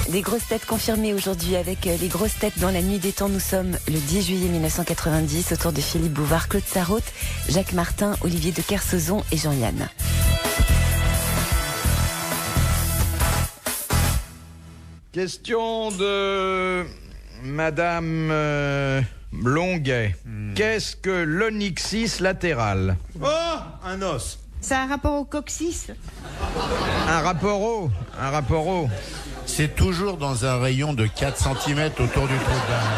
Des grosses têtes confirmées aujourd'hui avec les grosses têtes dans la nuit des temps. Nous sommes le 10 juillet 1990 autour de Philippe Bouvard, Claude Sarraute, Jacques Martin, Olivier de Kersauzon et Jean-Yann. Question de Madame Longuet. Qu'est-ce que l'onyxis latéral? Oh, un os. C'est un rapport au coccyx? Un rapport au C'est toujours dans un rayon de 4 cm autour du trou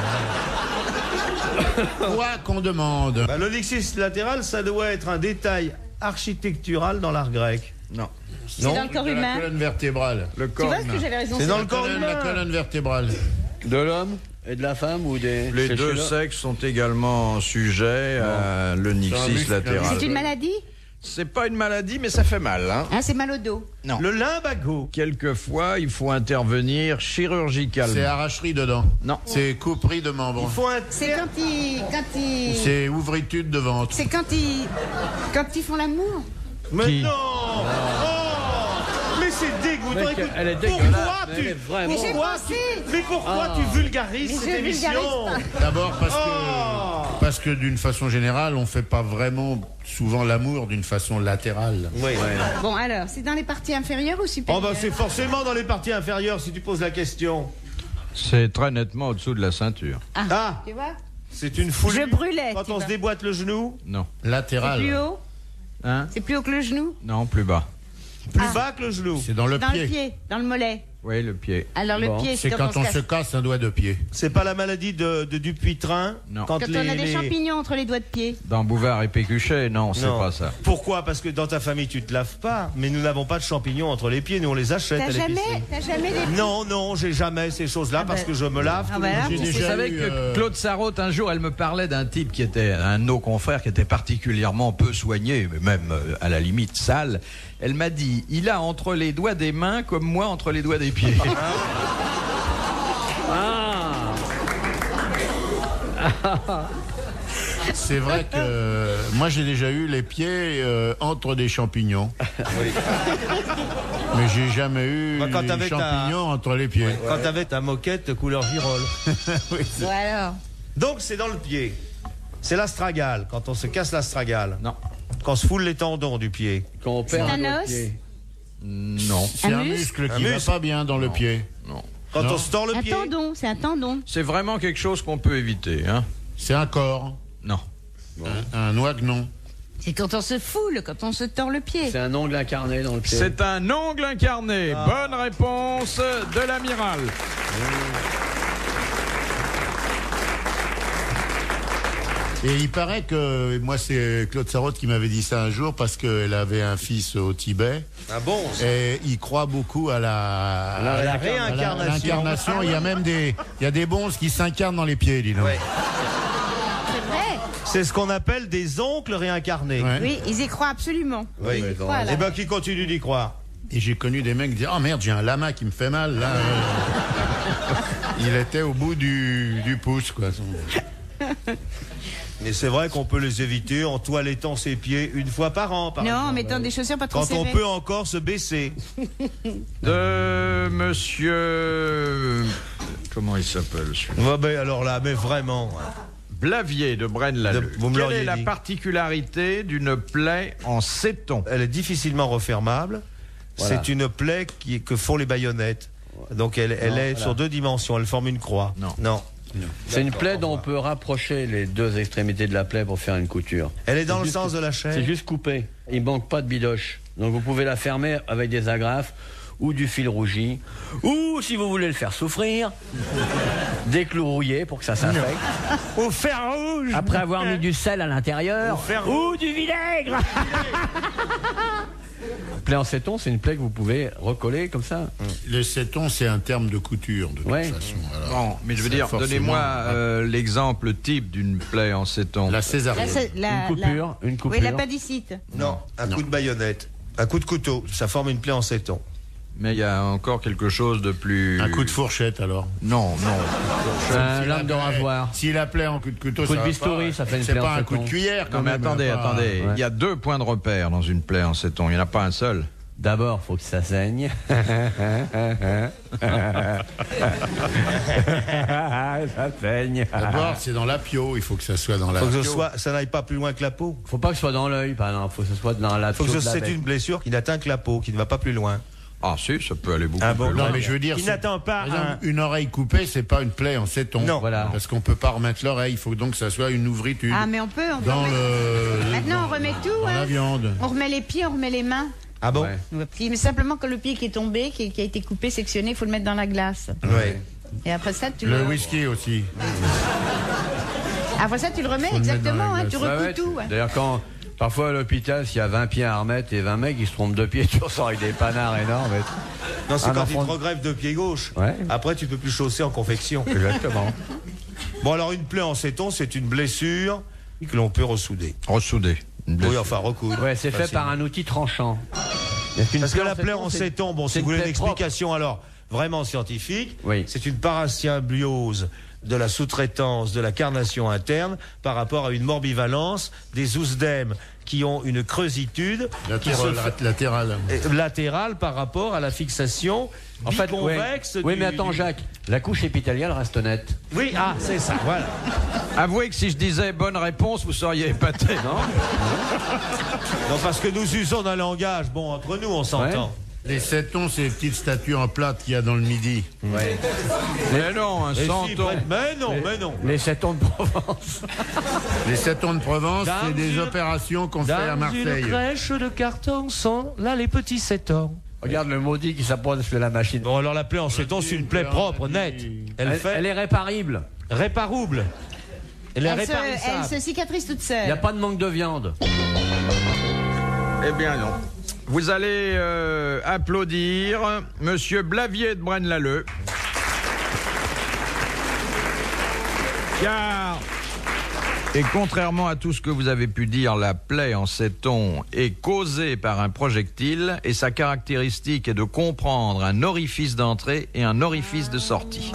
de bain. Quoi qu'on demande. Bah, l'onyxis latéral, ça doit être un détail architectural dans l'art grec. Non. C'est dans le corps De la humain. colonne vertébrale. Le Tu corps vois ce que humain. j'avais raison? C'est dans le corps La humain. colonne vertébrale. De l'homme et de la femme ou des... Les chez deux l'homme sexes sont également sujets à C'est un l'onyxis muscle, latéral. C'est une maladie? C'est pas une maladie, mais ça fait mal. Hein. Ah, c'est mal au dos. Non. Le lumbago. Quelquefois, il faut intervenir chirurgicalement. C'est arracherie dedans. Non. C'est couperie de membres. Il faut un... C'est quand ils... C'est ouvritude de ventre. C'est quand ils font l'amour. Mais Qui? non. Oh, mais c'est dégoûtant. Mec, Écoute, elle est pourquoi dégueulasse, mais tu... elle est vraiment- Mais j'ai Pourquoi pensé. Mais pourquoi tu vulgarises Mais cette je émission? vulgarise D'abord Oh. parce que d'une façon générale, on fait pas vraiment souvent l'amour d'une façon latérale. Oui. Bon, alors, c'est dans les parties inférieures ou Oh supérieures? bah c'est forcément dans les parties inférieures si tu poses la question. C'est très nettement au-dessous de la ceinture. Ah, Tu vois? c'est une foule. Je brûlais, Quand tu on vois. se déboîte le genou, Non. C'est Latérale. plus haut? Hein? C'est plus haut que le genou? Non, plus bas. plus bas que le genou. C'est dans le Dans le pied. pied, dans le mollet. Oui, le pied. Alors, le Bon. pied, C'est quand on se casse un doigt de pied. C'est pas la maladie de Dupuytren? Non. Quand on a des champignons entre les doigts de pied. Dans Bouvard et Pécuchet, non, c'est Non. pas ça. Pourquoi? Parce que dans ta famille tu te laves pas, mais nous n'avons pas de champignons entre les pieds, nous on les achète à T'as l'épicerie. jamais des... Non, non, j'ai jamais ces choses-là parce que je me lave. Ah tous bah les là, jours. J'ai Vous déjà savez eu, que Claude Sarraute, un jour, elle me parlait d'un type qui était un de nos confrères, qui était particulièrement peu soigné, mais même à la limite sale. Elle m'a dit, il a entre les doigts des mains comme moi entre les doigts des pieds. C'est vrai que moi j'ai déjà eu les pieds entre des champignons. Mais j'ai jamais eu Bah, quand des t'avais ta- champignons entre les pieds. Quand t'avais ta moquette couleur girole. Bon, alors. Donc c'est dans le pied. C'est l'astragale, quand on se casse l'astragale. Non. Quand on se foule les tendons du pied. Quand on perd C'est un un doigt de os? pied. Non. C'est Un un muscle? muscle qui va pas bien dans le pied. Non. Quand Non. on se tord le Un pied. tendon, c'est un tendon. C'est vraiment quelque chose qu'on peut éviter, hein? C'est un corps. Non. Un oignon. C'est quand on se foule, quand on se tord le pied. C'est un ongle incarné dans le pied. C'est un ongle incarné. Bonne réponse de l'amiral. Et il paraît que, moi c'est Claude Sarraute qui m'avait dit ça un jour parce qu'elle avait un fils au Tibet Ah bon? et il croit beaucoup à la réincarnation. l'incarnation. Il y a même des bonzes qui s'incarnent dans les pieds, dis donc. Ouais. C'est vrai. C'est ce qu'on appelle des oncles réincarnés. Ouais. Oui, ils y croient absolument. Oui. Voilà. Et ben qui continuent d'y croire. Et j'ai connu des mecs qui disaient, oh merde, j'ai un lama qui me fait mal, là. Il était au bout du pouce, quoi. Mais c'est vrai qu'on peut les éviter en toilettant ses pieds une fois par an. Par Non, en exemple. mettant des chaussures pas trop Quand on serrées. peut encore se baisser. De monsieur... Comment il s'appelle celui-là? Ouais, ben alors là, mais vraiment. Blavier de Braine-l'Alleud. Vous me Quelle l'auriez est la dit. particularité d'une plaie en céton? Elle est difficilement refermable. Voilà. C'est une plaie que font les baïonnettes. Donc elle est voilà. sur deux dimensions. Elle forme une croix. Non. C'est une plaie dont on peut rapprocher les deux extrémités de la plaie pour faire une couture. Elle est dans C'est le juste- sens de la chair. C'est juste coupé. Il manque pas de bidoche. Donc vous pouvez la fermer avec des agrafes ou du fil rougi. Ou si vous voulez le faire souffrir, des clous rouillés pour que ça s'infecte. Au fer rouge. Après avoir mis du sel à l'intérieur. Au fer Ou du vinaigre. Plaie en céton, c'est une plaie que vous pouvez recoller comme ça. Le céton, c'est un terme de couture, de toute Ouais. façon. Alors, Bon, mais je veux c'est dire, forcément- donnez-moi l'exemple type d'une plaie en céton. La césarienne. Une coupure. Oui, l'appendicite. Non, un Non. coup de baïonnette. Un coup de couteau. Ça forme une plaie en céton. Mais il y a encore quelque chose de plus... Un coup de fourchette, alors. Non. Un Si lame de la plaie- rasoir. S'il la plaît en coup de couteau, Coup de ça va bistouri, pas. ça fait une C'est plaie en pas un coup de céton. cuillère, quand Non mais même. attendez, pas- attendez. Ouais. Il y a 2 points de repère dans une plaie en céton. Il n'y en a pas un seul. D'abord, faut que ça saigne. Ça saigne. D'abord, c'est dans la pio, il faut que ça soit dans la Faut pio. que ça n'aille pas plus loin que la peau. Faut pas que ce soit dans l'œil, par exemple. Faut que ce soit dans la Faut que peau de la c'est bête. une blessure qui n'atteint que la peau, qui ne va pas plus loin. Ah si, ça peut aller beaucoup Ah bon, plus loin. Non, mais je veux dire, Qui c'est- n'attend pas par exemple, une oreille coupée, c'est pas une plaie en séton. Non. Voilà. Parce qu'on peut pas remettre l'oreille, il faut donc que ça soit une ouvritude. Ah, mais on peut. Dans remettre- le. Maintenant, on remet tout. Dans hein. la viande. On remet les pieds, on remet les mains. Ah bon? Ouais. Mais simplement que le pied qui est tombé, qui a été coupé, sectionné, il faut le mettre dans la glace. Ouais. Et après ça, tu Le whisky aussi. Après ça, tu le remets, Faut le mettre exactement. dans la Hein, glace. tu Ouais, recouds ouais, tout. hein. D'ailleurs, parfois à l'hôpital, s'il y a 20 pieds à remettre et 20 mecs, ils se trompent de pied, tu ressors avec des panards énormes. Non, c'est Un quand enfant- il te regrève de pied gauche. Ouais. Après, tu peux plus chausser en confection. Exactement. Bon, alors, une plaie en séton, c'est une blessure que l'on peut ressouder. Ressoudé. Oui, enfin, recoudre. Ouais, c'est fait Facilement. par un outil tranchant. Parce que la plaie en séton, bon, si c'est vous voulez une une plaie propre. explication, alors, vraiment scientifique, Oui. c'est une parasymbiose de la sous-traitance de la carnation interne par rapport à une morbivalence des ousdèmes qui ont une creusitude qui se fait- Latérale. latérale par rapport à la fixation En fait, biconvexe oui, du- mais attends, du- Jacques, la couche épithéliale reste nette. Oui, ah, c'est ça, voilà. Avouez que si je disais bonne réponse, vous seriez épaté, non? Non, parce que nous usons d'un langage, bon, entre nous, on s'entend. Les sétons, c'est les petites statues en plate qu'il y a dans le midi. Ouais. Mais non, un Et si, centon. mais non. Les sétons de Provence. Les sétons de Provence, Dans c'est des une- opérations qu'on fait à Dans Marseille. une crèche de carton sont là les petits sétons. Regarde le maudit qui s'approche de la machine. Bon, alors la plaie en séton, c'est une plaie propre, nette. Elle est réparable. Réparouble. Elle est Elle se réparissable. cicatrise toute Il n'y a seule. pas de manque de viande. Eh bien non. Vous allez applaudir Monsieur Blavier de Braine-l'Alleud. Car, et contrairement à tout ce que vous avez pu dire, la plaie en séton est causée par un projectile et sa caractéristique est de comprendre un orifice d'entrée et un orifice de sortie.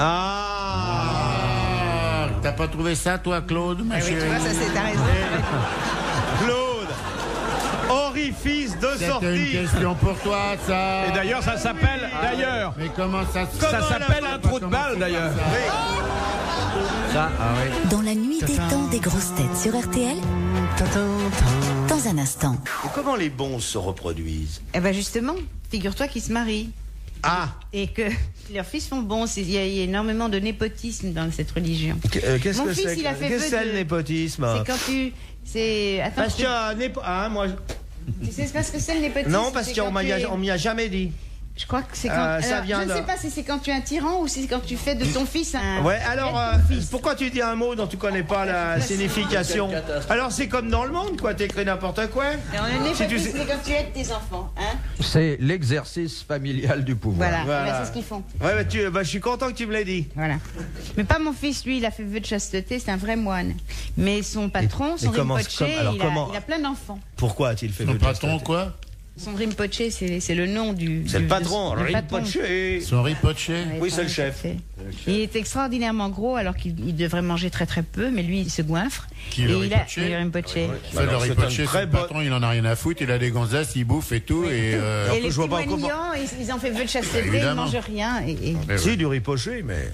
Ah, t'as pas trouvé ça, toi, Claude, ma Ah oui, tu chérie? vois, ça c'est ta raison. Claude, orifice de C'était une sortie. question pour toi, ça. Et d'ailleurs, ça s'appelle, d'ailleurs, Mais comment ça se ça s'appelle un trou de balle, d'ailleurs. Ça, ah oui. Dans la nuit des temps des grosses têtes sur RTL, dans un instant. Et comment les bons se reproduisent? Eh ben justement, figure-toi qu'ils se marient. Ah, Et que leurs fils font bon. Il y a énormément de népotisme dans cette religion. qu'est-ce Mon que fils, c'est il a fait Qu'est-ce que vœu c'est de- le népotisme? C'est quand tu. C'est. Attends, Parce que moi, tu sais pas ce que c'est le népotisme? non, parce C'est qu'on quand m'y tu a, es- on m'y a jamais dit. Je crois que c'est quand. Ça Alors, vient je ne de- sais pas si c'est quand tu es un tyran ou si c'est quand tu fais de ton fils un. Ouais, alors un fils. pourquoi tu dis un mot dont tu connais pas la signification? Alors c'est comme dans le monde, quoi. T'écris n'importe quoi. Alors, le Si tu népotisme, sais- c'est quand tu aides tes enfants, hein. C'est l'exercice familial du pouvoir. Voilà, Voilà. eh ben, c'est ce qu'ils font. Ouais, je suis content que tu me l'aies dit. Voilà. Mais pas mon fils, lui, il a fait vœu de chasteté, c'est un vrai moine. Mais son patron, son comment- Rinpoche, alors il comment- a plein d'enfants. Pourquoi a-t-il fait Ton vœu de patron, chasteté? quoi? Son Rinpoche, c'est le nom du. C'est le patron, du patron. Rinpoche. Son ripoché? Ouais, Oui, son c'est le chef. Rinpoche. Il est extraordinairement gros alors qu'il devrait manger très très peu, mais lui il se goinfre. Qui, Et le il a Rinpoche le Rinpoche. Fait, le alors, c'est ripoché, un très son bon- patron, il en a rien à foutre, il a des gonzesses, il bouffe et tout, et... Et les je vois petits pas comment- moignons, ils ont fait vœu de chasteté, ils Évidemment. mangent rien. Et Mais Si, ouais. du ripoché, mais.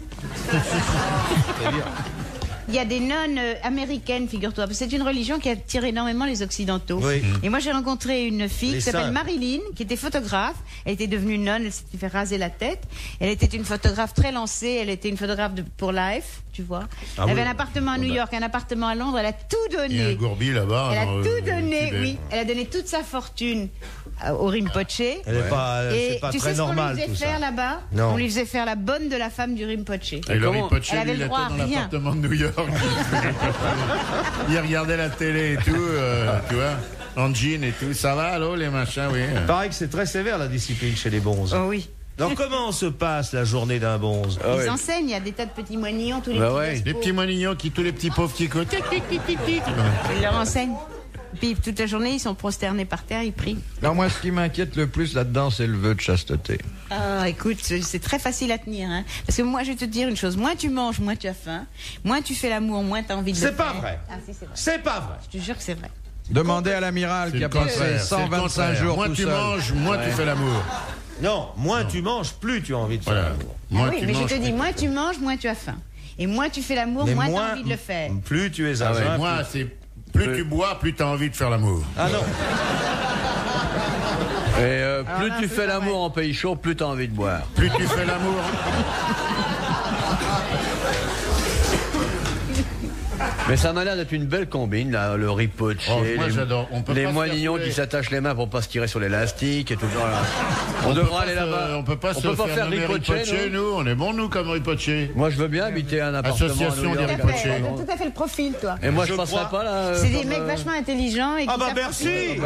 il y a des nonnes américaines, figure-toi. parce que C'est une religion qui attire énormément les Occidentaux. Oui. Et moi, j'ai rencontré une fille Les qui s'appelle saints. Marilyn, qui était photographe. Elle était devenue nonne, elle s'était fait raser la tête. Elle était une photographe très lancée. Elle était une photographe pour Life, tu vois. Ah elle oui. avait un appartement à New York, un appartement à Londres. Elle a tout Il y a un donné. gourbi là-bas. Elle a dans, tout donné, Tibet. oui. Elle a donné toute sa fortune au Rinpoche. Elle est pas, Et c'est pas tu très sais ce qu'on normal lui tout faisait ça. faire là-bas Non. On lui faisait faire la bonne de la femme du Rinpoche. Et le comment- ripoché, Elle avait lui, le il était droit à dans rien. l'appartement de New York. Il regardait la télé et tout, tu vois, en jean et tout. Ça va, allô, les machins, oui. Pareil que c'est très sévère la discipline chez les bonzes. Oh oui. Alors comment se passe la journée d'un bonze? Ils enseignent, il y a des tas de petits moignons, tous les Bah petits ouais. espoirs. Les petits moignons qui, tous les petits pauvres qui cotent. Ils leur enseignent. Puis toute la journée, ils sont prosternés par terre, ils prient. Non, moi, ce qui m'inquiète le plus là-dedans, c'est le vœu de chasteté. Ah, écoute, c'est très facile à tenir. Hein. Parce que moi, je vais te dire une chose. Moins tu manges, moins tu as faim. Moins tu fais l'amour, moins tu as envie de le C'est pas faire. vrai. Ah si, c'est vrai. C'est pas vrai. Je te jure que c'est vrai. Demandez à l'amiral qui a passé 125 jours moins tout tu seul. manges, moins tu fais l'amour. Non, moins tu manges, plus tu as envie de faire Voilà. l'amour. Moins Oui, tu mais je manges, te dis, plus- moins tu manges, moins tu as faim. Et moins tu fais l'amour, Mais moins tu as envie de le faire. Plus tu es Ah à ouais, jeun, moi, c'est plus tu bois, plus tu as envie de faire l'amour. Ah non. Et plus là, tu c'est fais pas l'amour vrai. en pays chaud, plus t'as envie de boire. Plus tu fais l'amour. Mais ça m'a l'air d'être une belle combine, là, le riz poché, Oh, moi, j'adore. On peut les pas se moignons faire qui fouler. s'attachent les mains pour pas se tirer sur l'élastique et tout. Voilà. On devra aller là-bas. On peut pas se faire riz nommer poché, ripoché, nous. On est bons, nous, comme ripoché. Moi, je veux bien habiter un appartement Association à New des York. Tout à ripoché. fait, t'as tout à fait le profil, toi. Et moi, je Je passerai crois. pas là. C'est des comme, mecs vachement intelligents et qui Ah bah savent merci.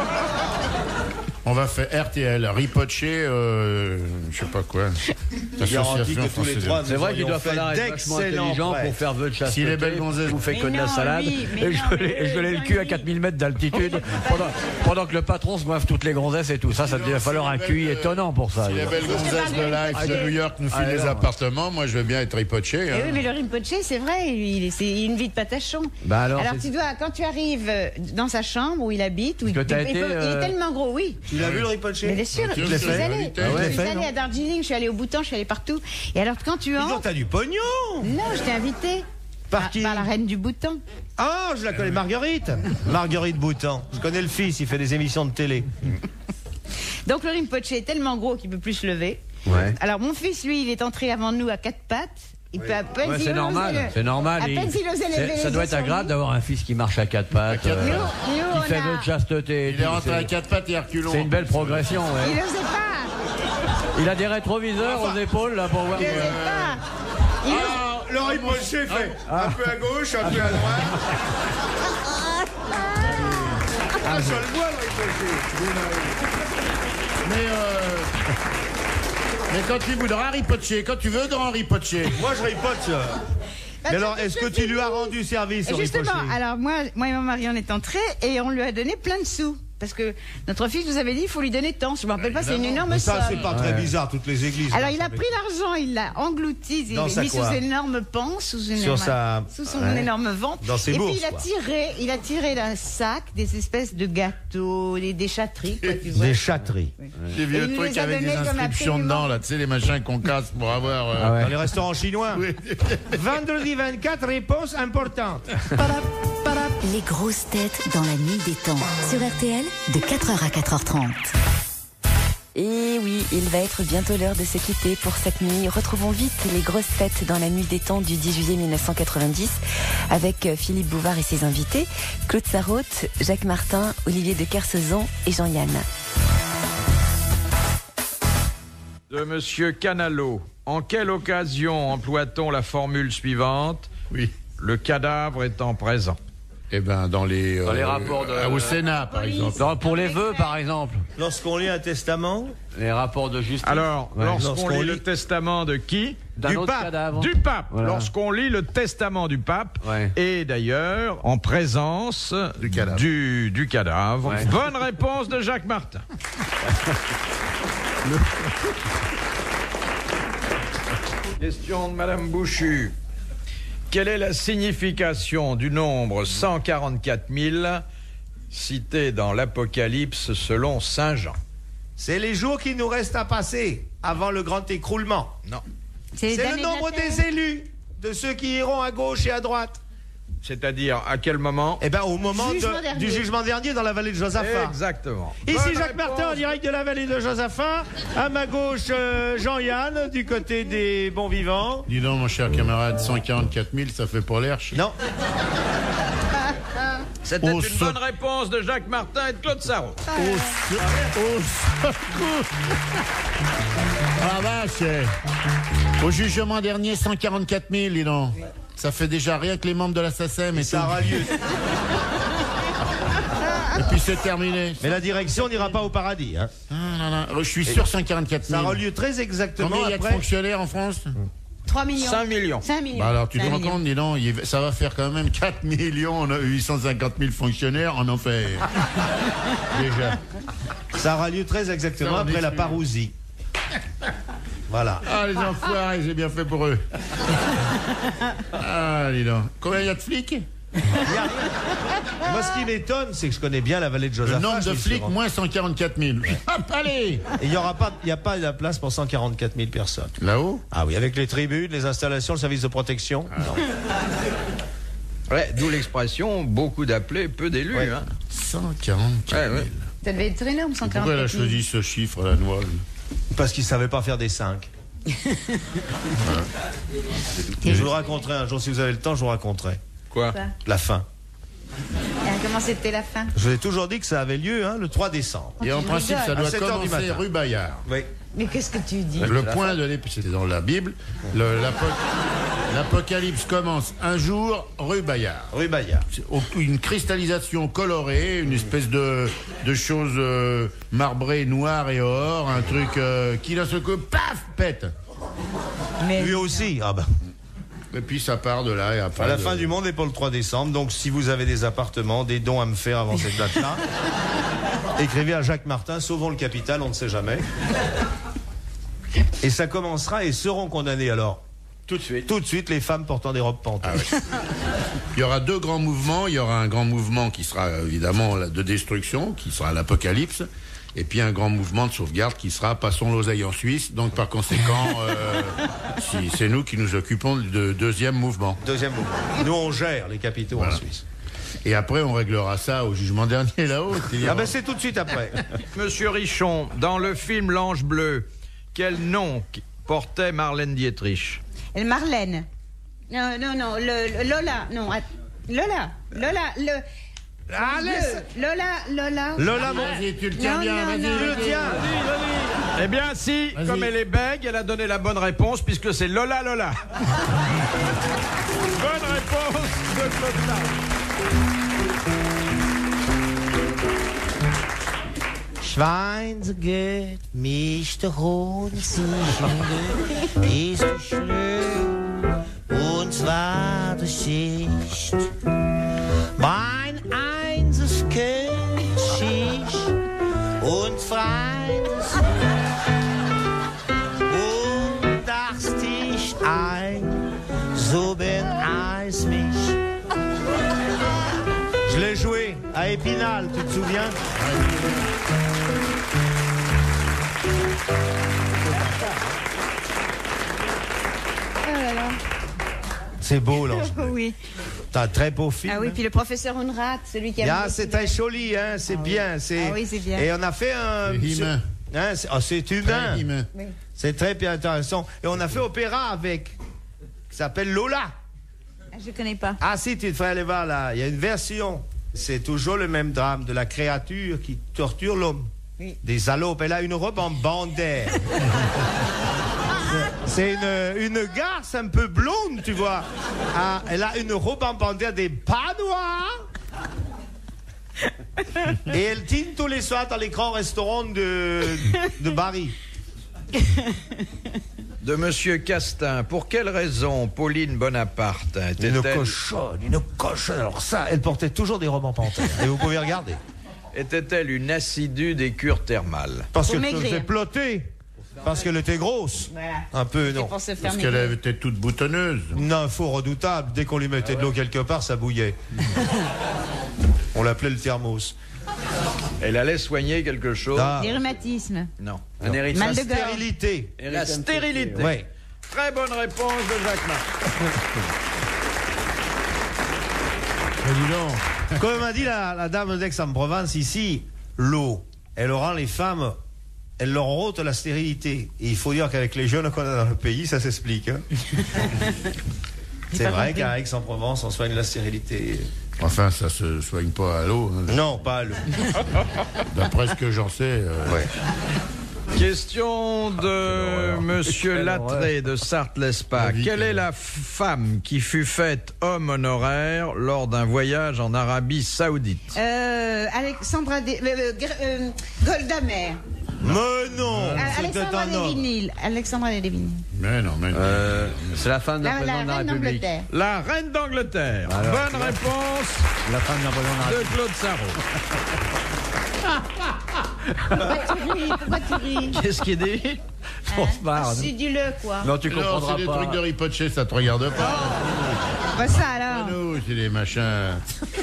On va faire RTL, ripoché, je sais pas quoi. Garantis que tous les trois, C'est vrai qu'il doit falloir être vachement d'excellents intelligent prêts. pour faire vœu de chasteté. Si les belles gonzesses- vous faites que de Mais la non, salade. lui, mais et non, je mais gelais le cul à 4000 mètres d'altitude pendant que le patron se goive toutes les gonzesses et tout. Ça devait falloir un QI étonnant pour ça. Si les belles gonzesses de Life de New York nous filent les alors. appartements, moi je veux bien être ripoché. Eh hein. oui, mais le rinpoché, c'est vrai, c'est une vie de patachon. Bah alors, alors c'est- tu dois, quand tu arrives dans sa chambre où il habite, où il, que t'as été, il est tellement gros, oui. Tu l'as vu le ripoché? Mais bien sûr, Tu je l'as suis fait, allée. invité. Ah ouais. Je suis allée à Darjeeling, je suis allée au Bhoutan, je suis allée partout. Et alors quand tu Dis entres, donc, t'as du pognon. non, je t'ai invitée. Par qui? Par la reine du Bhoutan. Ah, je la connais, Marguerite. Marguerite Boutan. Je connais le fils, il fait des émissions de télé. Donc le rinpoché est tellement gros qu'il peut plus se lever. Ouais. Alors mon fils, lui, il est entré avant nous à quatre pattes. Il peut à peine Ouais, s'il c'est osait normal, le- c'est normal. À peine s'il osait lever Ça les doit yeux être sur agréable lui. d'avoir un fils qui marche à quatre pattes, À quatre Nous, qui on fait a- vœu de chasteté. et Il est tout, rentré à quatre pattes et reculons. c'est une belle progression. Ouais. Il osait pas. Il a des rétroviseurs aux épaules là pour voir. Il osait pas. Il osait- Ah, le ripoché fait un peu à gauche, un peu à droite. Ah, je le vois, le ripoché. Mais quand tu voudras ripoché, quand tu veux grand ripoché. Moi, je ripote. Mais alors, est-ce que tu lui as rendu service au ripoché? Justement, alors moi et mon mari, on est entrés et on lui a donné plein de sous. Parce que notre fils nous avait dit, il faut lui donner tant. Je me rappelle pas, c'est une énorme Mais ça, somme. c'est pas très bizarre, toutes les églises. Alors hein, il ça a pris l'argent, il l'a englouti, il Dans l'a sa mis sous quoi? énorme pan, sous Sur son ouais. énorme ventre. Dans ses et bourses, puis quoi. il a tiré d'un sac des espèces de gâteaux, des châteries, quoi, tu vois. Des châteries. Des Et vieux il nous trucs les a avec des donnés comme inscriptions absolument. dedans, là, tu sais, les machins qu'on casse pour avoir. Dans les restaurants chinois. Oui. Vendredi 24, réponse importante. Les grosses têtes dans la nuit des temps. Sur RTL, de 4h à 4h30. Et oui, il va être bientôt l'heure de se quitter pour cette nuit. Retrouvons vite les grosses têtes dans la nuit des temps du 10 juillet 1990 avec Philippe Bouvard et ses invités, Claude Sarraute, Jacques Martin, Olivier de Kersauzon et Jean-Yann. De Monsieur Canalot. En quelle occasion emploie-t-on la formule suivante? Oui. Le cadavre étant présent. Eh ben, dans les rapports de- au Sénat, par exemple. Non, pour les vœux, par exemple. Lorsqu'on lit un testament, Les rapports de justice. Alors, Ouais. lorsqu'on Lorsqu'on lit le lit- testament de qui? D'un du autre pape. cadavre. Du pape. Voilà. Lorsqu'on lit le testament du pape, Ouais. et d'ailleurs en présence Du cadavre. du cadavre. Ouais. Bonne réponse de Jacques Martin. Question de Madame Bouchu. Quelle est la signification du nombre 144 000 cité dans l'Apocalypse selon Saint Jean? c'est les jours qui nous restent à passer avant le grand écroulement. Non. les C'est le années de la nombre terre. des élus, de ceux qui iront à gauche et à droite. C'est-à-dire à quel moment? Eh bien, au moment Jugement dernier. du jugement dernier dans la vallée de Josaphat. Exactement. Ici Bonne Jacques réponse. Martin en direct de la vallée de Josaphat. À ma gauche, Jean-Yann, du côté des bons vivants. Dis donc, mon cher camarade, 144 000, ça fait pour l'air. Non, C'était Au une secours. bonne réponse de Jacques Martin et de Claude Sarraute. Au secours. Ah vache. Au jugement dernier, 144 000, dis donc. Ça fait déjà rien que les membres de la SACEM et ça tout. aura lieu. Et puis c'est terminé. Mais la direction n'ira pas au paradis. Hein. Ah, non, non, je suis sûr 144 Ça 000. aura lieu très exactement Combien il y a de après. fonctionnaires en France? 3 millions. 5 millions. 5 millions. Bah alors tu te 5 rends millions. compte, dis donc, ça va faire quand même 4 millions, on a 850 000 fonctionnaires, on en fait déjà. Ça aura lieu très exactement Ça, on après est la sûr. parousie. Voilà. Ah les enfoirés, j'ai bien fait pour eux. Ah dis donc. Combien il y a de flics? Il y a rien. Moi, ce qui m'étonne, c'est que je connais bien la vallée de Josaphat. Le nombre de je suis flics, sûr. moins 144 000. Hop, allez. Et il n'y a pas de la place pour 144 000 personnes. Là-haut? Ah oui, avec les tribunes, les installations, le service de protection. Non. Ouais, d'où l'expression beaucoup d'appelés, peu d'élus. Ouais. Hein. 144 000. Ouais. Ça devait être énorme, Pourquoi elle a 144 000. choisi ce chiffre, la noix? Parce qu'ils ne savaient pas faire des 5. Je vous le raconterai un jour, si vous avez le temps, je vous raconterai. Quoi? La fin. Comment c'était la fin? Je vous ai toujours dit que ça avait lieu le 3 décembre. Et en tu principe, ça rigoles. doit À 7 heures du commencer matin. rue Bayard. Oui. Mais qu'est-ce que tu dis? Le point de l'épée, c'est dans la Bible. L'Apocalypse commence un jour rue Bayard. Rue Bayard. C'est une cristallisation colorée, une espèce de chose marbrée, noire et or, un truc qui d'un seul coup, paf, pète. Mais Lui aussi. Ah ben. Et puis ça part de là et après. La fin du monde est pour le 3 décembre. Donc si vous avez des appartements, des dons à me faire avant cette date-là, écrivez à Jacques Martin, sauvons le capital, on ne sait jamais. Et ça commencera et seront condamnées alors. Tout de suite. Tout de suite les femmes portant des robes penteuses. Il y aura deux grands mouvements. Il y aura un grand mouvement qui sera évidemment de destruction, qui sera l'Apocalypse. Et puis un grand mouvement de sauvegarde qui sera passons l'oseille en Suisse. Donc par conséquent, c'est nous qui nous occupons du deuxième mouvement. Deuxième mouvement. Nous on gère les capitaux en Suisse. Et après on réglera ça au jugement dernier là-haut. Ah ben c'est tout de suite après. Monsieur Richon, dans le film L'Ange Bleu, quel nom portait Marlène Dietrich? Et Marlène. Non, Lola. Non, Lola. Lola. Lola, mon... Vas-y, tu le tiens Non, bien, non, vas-y, non. Tu le vas-y. tiens. Eh bien, si, Vas-y. comme elle est bègue, elle a donné la bonne réponse, puisque c'est Lola. Bonne réponse de Claude Schweinsgeld, mischte Hohnsichende, ist schlimm, und zwar die Schicht. Mein einziges Kind Schicht und Freundes und das Tisch ein, so bin ich mich. Je l'ai joué à Épinal, tu te souviens? Oh là là. C'est beau, l'ange. Oui. T'as un très beau film. Ah oui, puis le professeur Unrat, celui qui a... Ah, c'est très joli, hein, c'est bien. Ah oui, c'est bien. Et on a fait un... C'est humain. Hein, c'est humain. Très humain. Oui. C'est très bien intéressant. Et on a fait opéra avec, qui s'appelle Lola. Ah, je connais pas. Ah si, tu devrais aller voir là. Il y a une version. C'est toujours le même drame de la créature qui torture l'homme. Oui. Des salopes. Elle a une robe en bandaire. C'est une garce un peu blonde, tu vois. Ah, elle a une robe en bandaire des pas noirs. Et elle dîne tous les soirs dans les grands restaurants de Paris. de Monsieur Castin. Pour quelle raison Pauline Bonaparte Une était-elle cochonne. Alors ça, elle portait toujours des robes en panthère. Et vous pouvez regarder. était-elle une assidue des cures thermales? Parce Pour qu'elle se maigrir. faisait plotter. Parce qu'elle était grosse. Voilà. Un peu, C'est non. pour se faire Parce qu'elle maigrir. était toute boutonneuse. Non, faux redoutable. Dès qu'on lui mettait de l'eau quelque part, ça bouillait. On l'appelait le thermos. Elle allait soigner quelque chose? Ah, Des rhumatismes. Non. Un héritier. Mal de gorge. stérilité. La stérilité. Ouais. Très bonne réponse de Jacques Martin. Mais dis donc. Comme m'a dit la dame d'Aix-en-Provence ici, l'eau, elle rend les femmes, elle leur ôte la stérilité. Et il faut dire qu'avec les jeunes qu'on a dans le pays, ça s'explique. Hein. C'est pas vrai compris. qu'à Aix-en-Provence, on soigne la stérilité. Enfin, ça se soigne pas à l'eau. Hein. Non, pas à l'eau. D'après ce que j'en sais. Ouais. Question de Monsieur Lattré de Sarthe-l'Espac. Vite, Quelle est la femme qui fut faite homme honoraire lors d'un voyage en Arabie Saoudite? Alexandra Golda Meir. Mais non, c'était Alexandra un homme. Devinil. Alexandra Devinil. Mais non, mais. C'est la femme d'un président de la reine République. d'Angleterre. La reine d'Angleterre. Alors, Bonne réponse La femme d'un président de la de République. Claude Sarraud. Pourquoi tu ris? Qu'est-ce qu'il dit? On se marre. C'est du le, quoi. Non, tu Non, comprendras c'est des pas. trucs de Ripotché, ça te regarde pas. pas ça alors. Nous, c'est des machins.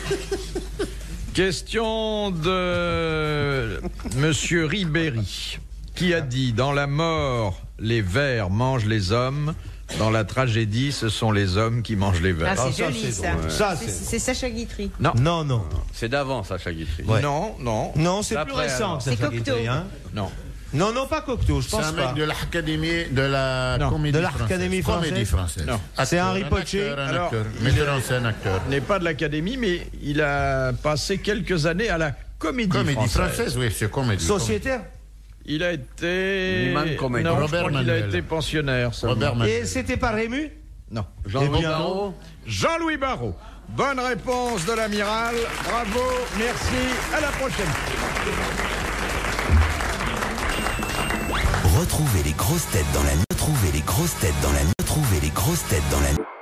Question de Monsieur Ribéry, qui a dit: dans la mort, les vers mangent les hommes. Dans la tragédie, ce sont les hommes qui mangent les vers. Ah, c'est ça, joli c'est ça. drôle. Ça, C'est Sacha Guitry. Non, non. C'est d'avant, Sacha Guitry. Ouais. Non, non, Non, c'est plus D'après, récent alors. que ça. C'est Cocteau. Hein. non. Non, non, pas Cocteau, je C'est pense un pas. mec de l'Académie de la Non. Comédie De l'Académie française. Comédie française. française. Non. C'est Acteur, Henri un Pochet. acteur, un Alors, acteur. Metteur en scène, acteur. N'est pas de l'Académie, mais il a passé quelques années à la Comédie française. Oui, c'est comédie. Sociétaire. Il a été... Liman Comédie. Non, Robert je crois qu'il a Manuel. été pensionnaire. seulement. Robert Et Manuel. c'était pas Rému? Non. Jean-Louis Eh bien, Barrault. Jean-Louis Barrault. Bonne réponse de l'amiral. Bravo, merci. À la prochaine. Retrouvez les grosses têtes dans la nuit. Retrouvez les grosses têtes dans la nuit. Retrouvez les grosses têtes dans la nuit.